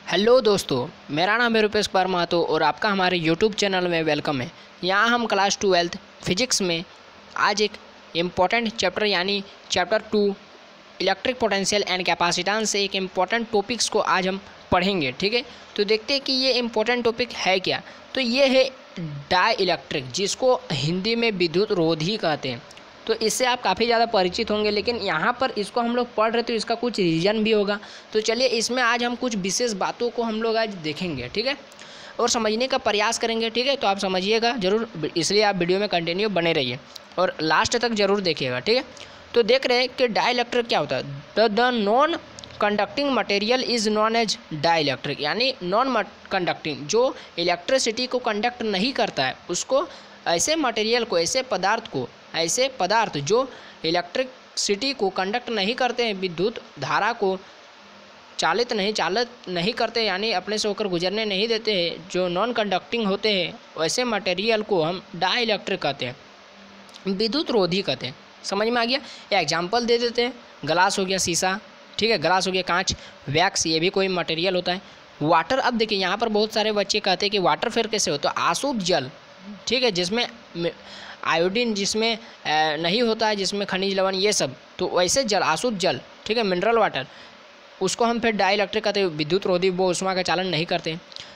Hello दोस्तों, मेरा नाम है रुपेश महतो और आपका हमारे यूट्यूब चैनल में वेलकम है। यहाँ हम क्लास 12 फिजिक्स में आज एक इम्पॉर्टेंट चैप्टर यानी chapter 2 electric potential and capacitance से एक इम्पॉर्टेंट टॉपिक्स को आज हम पढ़ेंगे। ठीक है, तो देखते हैं कि ये इम्पोर्टेंट टॉपिक है क्या। तो ये है डाई इलेक्ट्रिक, जिसको हिंदी में विद्युत रोधी कहते हैं। तो इससे आप काफ़ी ज़्यादा परिचित होंगे, लेकिन यहाँ पर इसको हम लोग पढ़ रहे तो इसका कुछ रीज़न भी होगा। तो चलिए इसमें आज हम कुछ विशेष बातों को हम लोग आज देखेंगे, ठीक है, और समझने का प्रयास करेंगे। ठीक है, तो आप समझिएगा ज़रूर, इसलिए आप वीडियो में कंटिन्यू बने रहिए और लास्ट तक ज़रूर देखिएगा। ठीक है, तो देख रहे हैं कि डाई इलेक्ट्रिक क्या होता है। The non conducting material is known as dielectric, यानी नॉन कंडक्टिंग, जो इलेक्ट्रिसिटी को कंडक्ट नहीं करता है, उसको ऐसे मटेरियल को, ऐसे पदार्थ जो इलेक्ट्रिसिटी को कंडक्ट नहीं करते हैं, विद्युत धारा को चालित नहीं करते, यानी अपने से होकर गुजरने नहीं देते हैं, जो नॉन कंडक्टिंग होते हैं, वैसे मटेरियल को हम डाई इलेक्ट्रिक कहते हैं, विद्युत रोधी कहते हैं। समझ में आ गया। एग्जाम्पल दे देते हैं। ग्लास हो गया शीशा, ठीक है, ग्लास हो गया कांच, वैक्स, ये भी कोई मटेरियल होता है। वाटर, अब देखिए यहाँ पर बहुत सारे बच्चे कहते हैं कि वाटर फिर कैसे हो, तो अशुद्ध जल, ठीक है, जिसमें आयोडीन जिसमें नहीं होता है, जिसमें खनिज लवण ये सब, तो वैसे जल, अशुद्ध जल, ठीक है, मिनरल वाटर, उसको हम फिर डाई इलेक्ट्रिक कहते हैं, विद्युत रोधी, वो ऊष्मा का चालन नहीं करते।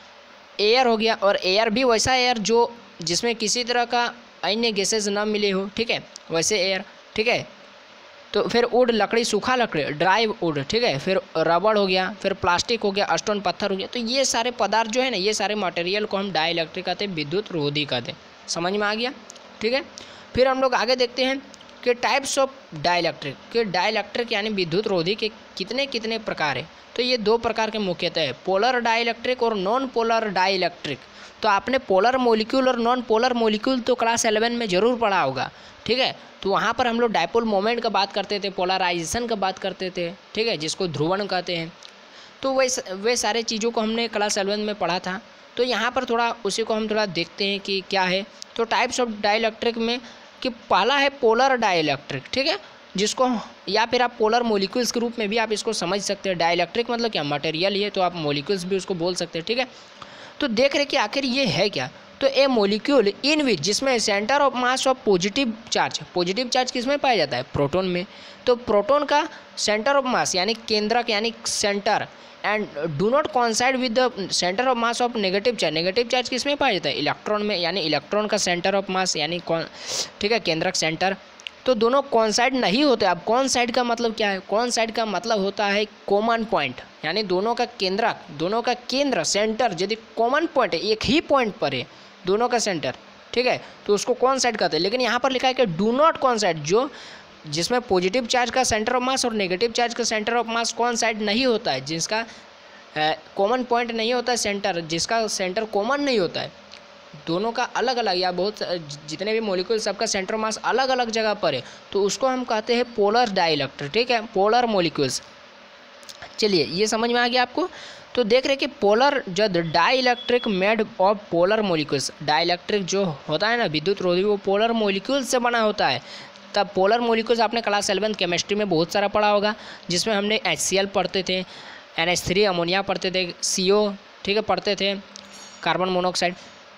एयर हो गया, और एयर भी वैसा एयर जो जिसमें किसी तरह का अन्य गैसेज ना मिले हो, ठीक है, वैसे एयर, ठीक है। तो फिर वुड, लकड़ी, सूखा लकड़ी, ड्राई वुड, ठीक है, फिर रबड़ हो गया, फिर प्लास्टिक हो गया, स्टोन, पत्थर हो गया। तो ये सारे पदार्थ जो है ना, ये सारे मटेरियल को हम डाई इलेक्ट्रिक कहते हैं, विद्युत रोधी कहते हैं। समझ में आ गया, ठीक है। फिर हम लोग आगे देखते हैं कि टाइप्स ऑफ डाई इलेक्ट्रिक, कि डाई इलेक्ट्रिक यानी विद्युत रोधी के कितने कितने प्रकार है। तो ये दो प्रकार के मुख्यतः है, पोलर डाई इलेक्ट्रिक और नॉन पोलर डाई इलेक्ट्रिक। तो आपने पोलर मॉलिक्यूल और नॉन पोलर मॉलिक्यूल तो क्लास 11 में ज़रूर पढ़ा होगा, ठीक है। तो वहाँ पर हम लोग डायपोल मोमेंट का बात करते थे, पोलराइजेशन का बात करते थे, ठीक है, जिसको ध्रुवण कहते हैं। तो वे सारे चीज़ों को हमने क्लास 11 में पढ़ा था। तो यहाँ पर थोड़ा उसी को हम थोड़ा देखते हैं कि क्या है। तो टाइप्स ऑफ डाई इलेक्ट्रिक में कि पहला है पोलर डाई इलेक्ट्रिक, ठीक है, जिसको या फिर आप पोलर मॉलिक्यूल्स के रूप में भी आप इसको समझ सकते हैं। डाई इलेक्ट्रिक मतलब क्या, मटेरियल ही है, तो आप मॉलिक्यूल्स भी उसको बोल सकते हैं, ठीक है। तो देख रहे कि आखिर ये है क्या। तो ए मॉलिक्यूल इन विच, जिसमें centre of mass of positive charge किसमें पाया जाता है, प्रोटॉन में। तो प्रोटॉन का सेंटर ऑफ मास यानी केंद्रक यानी centre, and do not coincide with the centre of mass of negative charge किसमें पाया जाता है, इलेक्ट्रॉन में, यानी इलेक्ट्रॉन का सेंटर ऑफ मास यानी कौन, ठीक है, केंद्रक सेंटर। तो दोनों कॉन्साइड नहीं होते। अब कॉन्साइड का मतलब क्या है, कॉन्साइड का मतलब होता है कॉमन पॉइंट, यानी दोनों का केंद्रक, दोनों का केंद्र, सेंटर यदि कॉमन पॉइंट है, एक ही पॉइंट पर है दोनों का सेंटर, ठीक है, तो उसको कॉन्साइड कहते हैं। लेकिन यहाँ पर लिखा है कि डू नॉट कॉन्साइड, जो जिसमें पॉजिटिव चार्ज का सेंटर ऑफ मास और नेगेटिव चार्ज का सेंटर ऑफ मास कॉन्साइड नहीं होता है, जिसका कॉमन पॉइंट नहीं होता है सेंटर, जिसका सेंटर कॉमन नहीं होता है, दोनों का अलग अलग, या बहुत जितने भी मॉलिक्यूल सबका सेंटर मास अलग अलग जगह पर है, तो उसको हम कहते हैं पोलर डाई इलेक्ट्रिक, ठीक है, पोलर मॉलिक्यूल्स। चलिए ये समझ में आ गया आपको। तो देख रहे कि पोलर जो dielectric made of polar molecules, dielectric जो होता है ना विद्युत रोधी, वो पोलर मॉलिक्यूल्स से बना होता है। तब पोलर मॉलिक्यूल्स आपने क्लास 11 केमिस्ट्री में बहुत सारा पढ़ा होगा, जिसमें हमने HCl पढ़ते थे, NH3 अमोनिया पढ़ते थे, CO, ठीक है, पढ़ते थे, कार्बन मोनोऑक्साइड,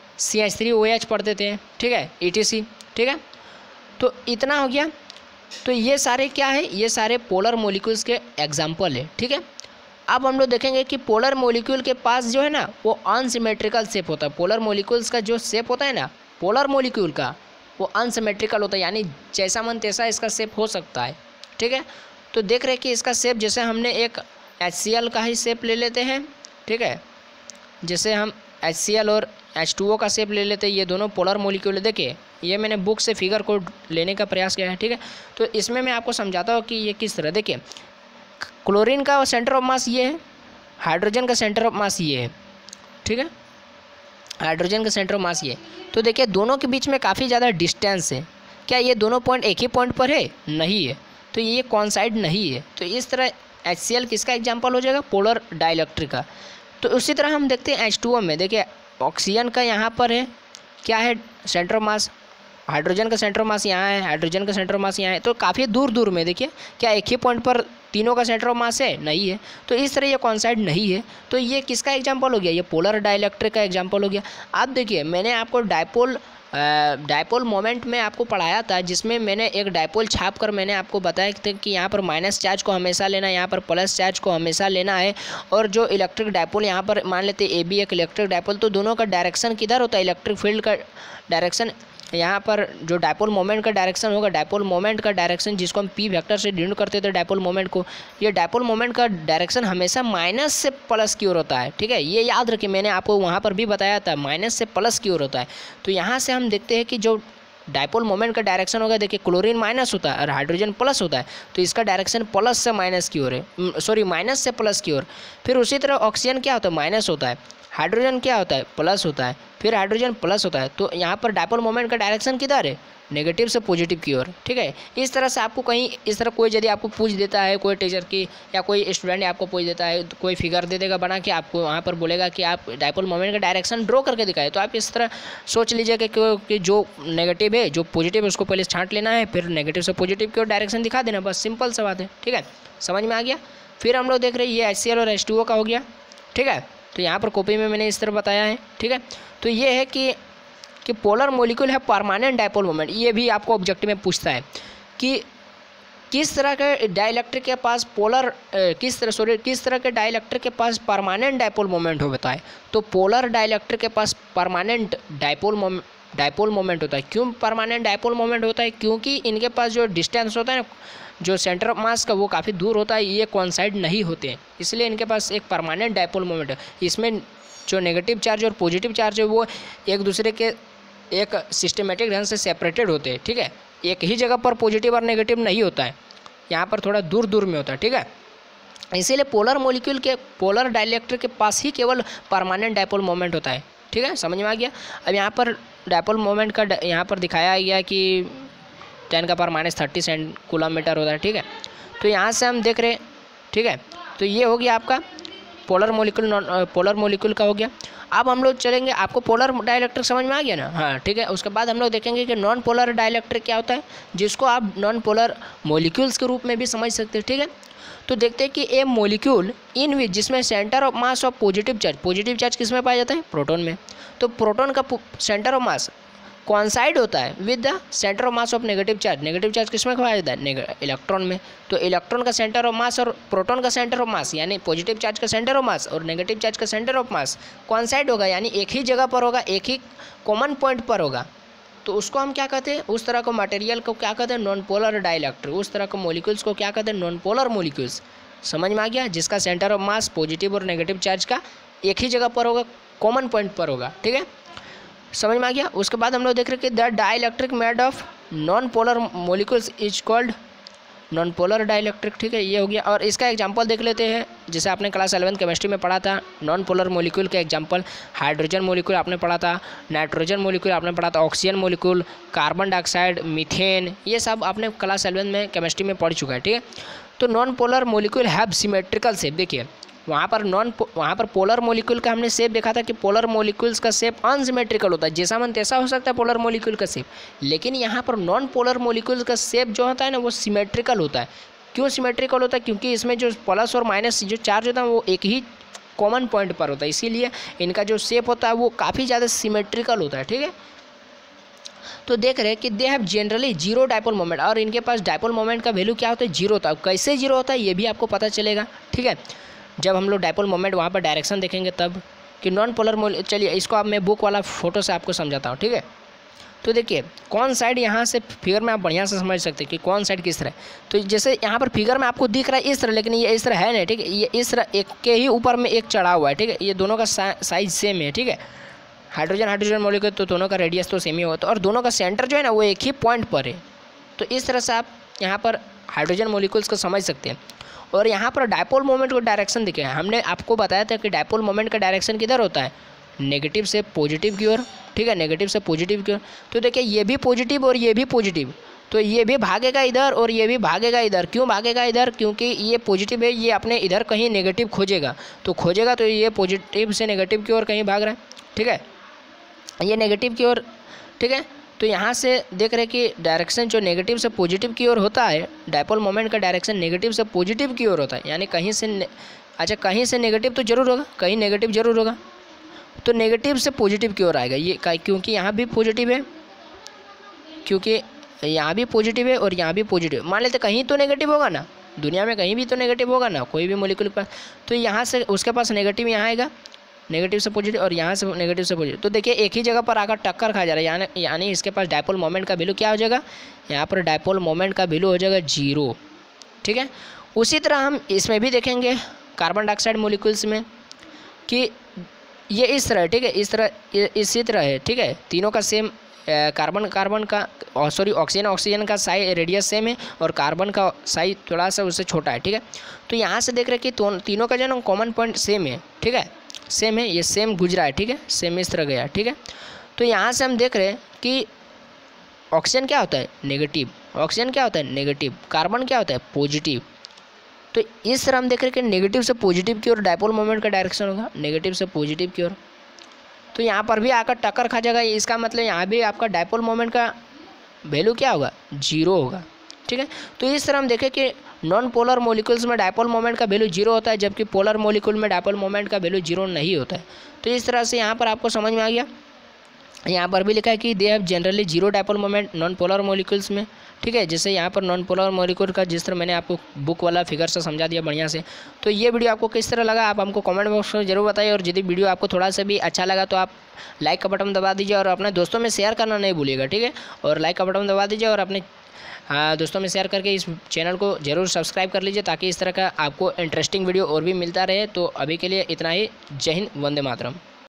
CH3OH पढ़ते थे, ठीक है, ETC, ठीक है। तो इतना हो गया। तो ये सारे क्या है, ये सारे पोलर मॉलिक्यूल्स के एग्जाम्पल है, ठीक है। अब हम लोग देखेंगे कि पोलर मॉलिक्यूल के पास जो है ना, वो अनसिमेट्रिकल शेप होता है। पोलर मॉलिक्यूल्स का जो शेप होता है ना, पोलर मॉलिक्यूल का, वो अनसिमेट्रिकल होता है, यानी जैसा मन तैसा इसका शेप हो सकता है, ठीक है। तो देख रहे कि इसका शेप, जैसे हमने एक HCl का ही शेप ले लेते हैं, ठीक है, जैसे हम HCl और H2O का शेप ले लेते हैं, ये दोनों पोलर मॉलिक्यूल है। देखिए ये मैंने बुक से फिगर को लेने का प्रयास किया है, ठीक है। तो इसमें मैं आपको समझाता हूँ कि ये किस तरह। देखिए क्लोरीन का सेंटर ऑफ मास ये है, हाइड्रोजन का सेंटर ऑफ मास ये है, ठीक है, हाइड्रोजन का सेंटर ऑफ मास ये। तो देखिए दोनों के बीच में काफ़ी ज़्यादा डिस्टेंस है। क्या ये दोनों पॉइंट एक ही पॉइंट पर है, नहीं है, तो ये कॉन्साइड नहीं है। तो इस तरह HCl किसका एग्जाम्पल हो जाएगा, पोलर डाई इलेक्ट्रिक का। तो उसी तरह हम देखते हैं H2O में। देखिए ऑक्सीजन का यहाँ पर है, क्या है, सेंटर ऑफ मास, हाइड्रोजन का सेंटर ऑफ मास यहाँ है, हाइड्रोजन का सेंटर ऑफ मास यहाँ है। तो काफ़ी दूर दूर में देखिए क्या एक ही पॉइंट पर तीनों का सेंटर ऑफ मास है, नहीं है। तो इस तरह ये कॉइंसाइड नहीं है। तो ये किसका एग्जाम्पल हो गया, ये पोलर डाइलेक्ट्रिक का एग्जाम्पल हो गया। अब देखिए मैंने आपको डायपोल मोमेंट में आपको पढ़ाया था, जिसमें मैंने एक डायपोल छाप कर मैंने आपको बताया था कि यहाँ पर माइनस चार्ज को हमेशा लेना है, यहाँ पर प्लस चार्ज को हमेशा लेना है। और जो इलेक्ट्रिक डायपोल यहाँ पर मान लेते ए बी एक इलेक्ट्रिक डायपोल, तो दोनों का डायरेक्शन किधर होता है, इलेक्ट्रिक फील्ड का डायरेक्शन यहाँ पर जो डायपोल मोमेंट का डायरेक्शन होगा, डायपोल मोमेंट का डायरेक्शन जिसको हम पी वेक्टर से डिनोट करते थे डायपोल मोमेंट को, ये डायपोल मोमेंट का डायरेक्शन हमेशा माइनस से प्लस की ओर होता है। ठीक है, ये याद रखिए, मैंने आपको वहाँ पर भी बताया था माइनस से प्लस की ओर होता है। तो यहाँ से हम देखते हैं कि जो डायपोल मोमेंट का डायरेक्शन होगा, देखिए क्लोरीन माइनस होता है और हाइड्रोजन प्लस होता है, तो इसका डायरेक्शन प्लस से माइनस की ओर है, सॉरी माइनस से प्लस की ओर। फिर उसी तरह ऑक्सीजन क्या होता है, माइनस होता है, हाइड्रोजन क्या होता है, प्लस होता है, फिर हाइड्रोजन प्लस होता है। तो यहाँ पर डायपोल मोमेंट का डायरेक्शन किधर है, नेगेटिव से पॉजिटिव की ओर। ठीक है, इस तरह से आपको कहीं इस तरह कोई यदि आपको पूछ देता है, कोई टीचर की या कोई स्टूडेंट आपको पूछ देता है, कोई फिगर दे देगा बना के, आपको वहाँ पर बोलेगा कि आप डायपोल मोमेंट का डायरेक्शन ड्रॉ करके दिखाए, तो आप इस तरह सोच लीजिए कि जो नेगेटिव है, जो पॉजिटिव है, उसको पहले छांट लेना है, फिर नेगेटिव से पॉजिटिव की ओर डायरेक्शन दिखा देना, बस सिंपल सा बात है। ठीक है, समझ में आ गया। फिर हम लोग देख रहे हैं ये HCl और H2O का हो गया। ठीक है, तो यहाँ पर कॉपी में मैंने इस तरह बताया है। ठीक है, तो ये है कि पोलर मॉलिक्यूल है परमानेंट डायपोल मोमेंट। ये भी आपको ऑब्जेक्टिव में पूछता है कि किस तरह के डाइलेक्ट्रिक के पास किस तरह के डाइलेक्ट्रिक के पास परमानेंट डायपोल मोमेंट होता है। तो पोलर डाइलेक्ट्रिक के पास परमानेंट डायपोल मोमेंट होता है। क्यों परमानेंट डायपोल मोमेंट होता है, क्योंकि इनके पास जो डिस्टेंस होता है ना, जो सेंटर ऑफ मास का, वो काफ़ी दूर होता है, ये कोइंसाइड नहीं होते हैं, इसलिए इनके पास एक परमानेंट डायपोल मोमेंट है। इसमें जो नेगेटिव चार्ज और पॉजिटिव चार्ज है वो एक दूसरे के एक सिस्टमेटिक ढंग से सेपरेटेड होते हैं। ठीक है, एक ही जगह पर पॉजिटिव और नेगेटिव नहीं होता है, यहाँ पर थोड़ा दूर दूर में होता है। ठीक है, इसीलिए पोलर डाइलेक्ट्रिक के पास ही केवल परमानेंट डायपोल मोमेंट होता है। ठीक है, समझ में आ गया। अब यहाँ पर डायपोल मोमेंट का यहाँ पर दिखाया गया कि 10⁻³ कूलम-मीटर होता है। ठीक है, तो यहाँ से हम देख रहे। ठीक है, तो ये हो गया आपका पोलर मॉलिक्यूल का हो गया। अब हम लोग चलेंगे, आपको पोलर डाइलेक्ट्रिक समझ में आ गया ना। हाँ, ठीक है, उसके बाद हम लोग देखेंगे कि नॉन पोलर डाइलेक्ट्रिक क्या होता है, जिसको आप नॉन पोलर मॉलिक्यूल्स के रूप में भी समझ सकते हैं। ठीक है, तो देखते हैं कि ए मॉलिक्यूल इन विच जिसमें centre of mass of positive charge किस में पाया जाता है, प्रोटॉन में। तो प्रोटॉन का सेंटर ऑफ मास कोइंसाइड होता है with the centre of mass of negative charge किस में पाया जाता है, इलेक्ट्रॉन में। तो इलेक्ट्रॉन का सेंटर ऑफ मास और प्रोटॉन का सेंटर ऑफ मास, यानी पॉजिटिव चार्ज का सेंटर ऑफ मास और नेगेटिव चार्ज का सेंटर ऑफ मास कोइंसाइड होगा, यानी एक ही जगह पर होगा, एक ही कॉमन पॉइंट पर होगा। तो उसको हम क्या कहते हैं, उस तरह को मटेरियल को क्या कहते हैं, नॉन पोलर डाइलेक्ट्रिक। उस तरह के मॉलिक्यूल्स को क्या कहते हैं, नॉन पोलर मॉलिक्यूल्स। समझ में आ गया, जिसका सेंटर ऑफ मास पॉजिटिव और नेगेटिव चार्ज का एक ही जगह पर होगा, कॉमन पॉइंट पर होगा। ठीक है, समझ में आ गया। उसके बाद हम लोग देख रहे हैं कि the dielectric made of non polar molecules is called non polar dielectric. ठीक है, ये हो गया। और इसका एग्जांपल देख लेते हैं, जैसे आपने क्लास 11 केमिस्ट्री में पढ़ा था, नॉन पोलर मॉलिक्यूल का एग्जांपल हाइड्रोजन मॉलिक्यूल आपने पढ़ा था, नाइट्रोजन मॉलिक्यूल आपने पढ़ा था, oxygen molecule, carbon dioxide, methane, ये सब आपने क्लास 11 में केमिस्ट्री में पढ़ चुका है। ठीक है, तो non polar molecule have symmetrical shape. देखिए वहाँ पर पोलर मॉलिक्यूल का हमने शेप देखा था कि पोलर मॉलिक्यूल्स का शेप अनसिमेट्रिकल होता है, जैसा मन तैसा हो सकता है पोलर मॉलिक्यूल का शेप। लेकिन यहाँ पर नॉन पोलर मॉलिक्यूल्स का शेप जो होता है ना, वो सिमेट्रिकल होता है। क्यों सिमेट्रिकल होता है, क्योंकि इसमें जो प्लस और माइनस जो चार्ज होता है वो एक ही कॉमन पॉइंट पर होता है, इसीलिए इनका जो शेप होता है वो काफ़ी ज़्यादा सिमेट्रिकल होता है। ठीक है, तो देख रहे हैं कि they have generally zero dipole moment, और इनके पास डायपोल मोमेंट का वैल्यू क्या होता है, जीरो होता है। कैसे जीरो होता है ये भी आपको पता चलेगा। ठीक है, जब हम लोग डायपोल मोमेंट वहाँ पर डायरेक्शन देखेंगे तब कि नॉन पोलर चलिए इसको अब मैं बुक वाला फोटो से आपको समझाता हूँ। ठीक है, तो देखिए कौन साइड यहाँ से फिगर में आप बढ़िया से समझ सकते हैं कि कौन साइड किस तरह। तो जैसे यहाँ पर फिगर में आपको दिख रहा है इस तरह, लेकिन ये इस तरह है नहीं। ठीक है, ये इस तरह एक के ही ऊपर में एक चढ़ा हुआ है। ठीक है, ये दोनों का साइज सेम है। ठीक है, हाइड्रोजन मॉलिक्यूल, तो दोनों का रेडियस तो सेम ही होता है, और दोनों का सेंटर जो है ना वो एक ही पॉइंट पर है। तो इस तरह से आप यहाँ पर हाइड्रोजन मॉलिक्यूल्स को समझ सकते हैं। और यहाँ पर डायपोल मोमेंट को डायरेक्शन दिखे, हमने आपको बताया था कि डायपोल मोमेंट का डायरेक्शन किधर होता है, नेगेटिव से पॉजिटिव की ओर। ठीक है, नेगेटिव से पॉजिटिव की ओर। तो देखिए ये भी पॉजिटिव और ये भी पॉजिटिव, तो ये भी भागेगा इधर और ये भी भागेगा इधर। क्यों भागेगा इधर, क्योंकि ये पॉजिटिव है, ये अपने इधर कहीं नेगेटिव खोजेगा, तो ये पॉजिटिव से नेगेटिव की ओर कहीं भाग रहा है। ठीक है, ये नेगेटिव की ओर। ठीक है, तो यहाँ से देख रहे कि डायरेक्शन जो नेगेटिव से पॉजिटिव की ओर होता है, डायपोल मोमेंट का डायरेक्शन नेगेटिव से पॉजिटिव की ओर होता है, यानी कहीं से अच्छा कहीं से नेगेटिव तो जरूर होगा, कहीं नेगेटिव जरूर होगा, तो नेगेटिव से पॉजिटिव की ओर आएगा ये, क्योंकि यहाँ भी पॉजिटिव है, क्योंकि यहाँ भी पॉजिटिव है और यहाँ भी पॉजिटिव। मान लेते कहीं तो नेगेटिव होगा ना, दुनिया में कहीं भी तो नेगेटिव होगा ना, कोई भी मॉलिक्यूल के पास, तो यहाँ से उसके पास नेगेटिव यहाँ आएगा, नेगेटिव से पॉजिटिव, और यहाँ से नेगेटिव से पॉजिटिव। तो देखिए एक ही जगह पर आकर टक्कर खा जा रहा है, यानी इसके पास डायपोल मोमेंट का वैल्यू क्या हो जाएगा, यहाँ पर डायपोल मोमेंट का वैल्यू हो जाएगा 0। ठीक है, उसी तरह हम इसमें भी देखेंगे कार्बन डाइऑक्साइड मॉलिक्यूल्स में कि ये इस तरह है। ठीक है, इस तरह इसी तरह है। ठीक है, तीनों का सेम कार्बन का ऑक्सीजन का साइज रेडियस सेम है और कार्बन का साइज थोड़ा सा उससे छोटा है। ठीक है, तो यहाँ से देख रहे हैं कि तीनों का जो ना कॉमन पॉइंट सेम है। ठीक है, सेम है, ये सेम गुजरा है। ठीक है, सेम इस तरह गया। ठीक है, तो यहाँ से हम देख रहे हैं कि ऑक्सीजन क्या होता है, नेगेटिव, ऑक्सीजन क्या होता है, नेगेटिव, कार्बन क्या होता है, पॉजिटिव। तो इस तरह हम देख रहे हैं कि नेगेटिव से पॉजिटिव की ओर डायपोल मोमेंट का डायरेक्शन होगा, नेगेटिव से पॉजिटिव की ओर। तो यहाँ पर भी आकर टक्कर खा जाएगा, इसका मतलब यहाँ भी आपका डायपोल मोमेंट का वैल्यू क्या होगा, 0 होगा। ठीक है, तो इस तरह हम देखें कि नॉन पोलर मॉलिक्यूल्स में डायपोल मोमेंट का वैल्यू 0 होता है, जबकि पोलर मॉलिक्यूल में डायपोल मोमेंट का वैल्यू 0 नहीं होता है। तो इस तरह से यहाँ पर आपको समझ में आ गया। यहाँ पर भी लिखा है कि they have generally 0 dipole moment non polar molecules में। ठीक है, जैसे यहाँ पर नॉन पोलर मॉलिक्यूल का जिस तरह मैंने आपको बुक वाला फिगर से समझा दिया बढ़िया से। तो ये वीडियो आपको किस तरह लगा आप हमको कमेंट बॉक्स में जरूर बताइए, और यदि वीडियो आपको थोड़ा सा भी अच्छा लगा तो आप लाइक का बटन दबा दीजिए और अपने दोस्तों में शेयर करना नहीं भूलिएगा। ठीक है, और लाइक का बटन दबा दीजिए और अपने दोस्तों में शेयर करके इस चैनल को जरूर सब्सक्राइब कर लीजिए, ताकि इस तरह का आपको इंटरेस्टिंग वीडियो और भी मिलता रहे। तो अभी के लिए इतना ही। जय हिंद, वंदे मातरम।